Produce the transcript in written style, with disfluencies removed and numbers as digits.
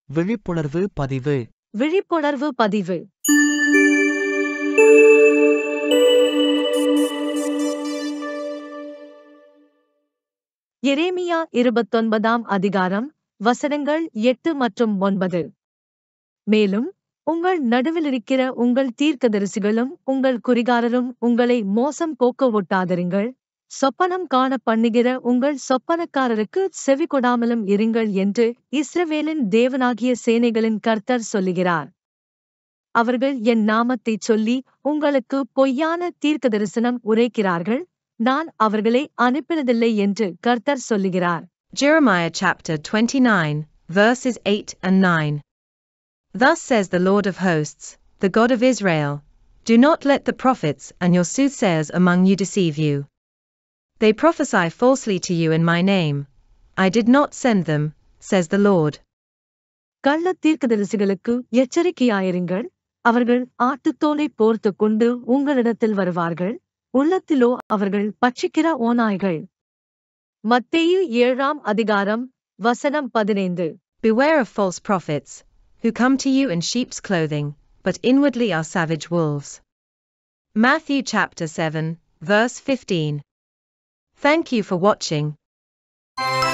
விழிப்புணர்வு பதிவு. விழிப்புணர்வு பதிவு. எரேமியா 29ஆம் அதிகாரம், வசனங்கள் 8 மற்றும் 9. மேலும், உங்கள் நடுவிலிருக்கிற உங்கள் தீர்க்கதரிசிகளும் உங்கள் குறிகாரரும் உங்களை மோசம் போக்க ஒட்டாதிருங்கள், சொப்பனம் காண பண்ணுகிற உங்கள் சொப்பனக்காரருக்கு செவிகொடாமலும் இருங்கள் என்று இஸ்ரவேலின் தேவனாகிய சேனைகளின் கர்த்தர் சொல்லுகிறார். அவர்கள் என் நாமத்தைச் சொல்லி உங்களுக்கு பொய்யான தீர்க்கதரிசனம் உரைக்கிறார்கள், நான் அவர்களை அனுப்பினதில்லை என்று கர்த்தர் சொல்லுகிறார். Jeremiah chapter 29, verses 8 and 9. Thus says the Lord of hosts, the God of Israel, do not let the prophets and your soothsayers among you deceive you. They prophesy falsely to you in my name. I did not send them, says the Lord. கள்ளத் தீர்க்கதரிசிகளுக்கு எச்சரிக்கையாயிருங்கள், அவர்கள் ஆட்டுத்தோலைப் போர்த்துக் கொண்டு உங்களிடத்தில் வருவார்கள், உள்ளத்திலோ அவர்கள் பட்சிக்கிற ஓநாய்கள். மத்தேயு 7ஆம் அதிகாரம், வசனம் 15. Beware of false prophets, who come to you in sheep's clothing, but inwardly are savage wolves. Matthew chapter 7, verse 15. Thank you for watching.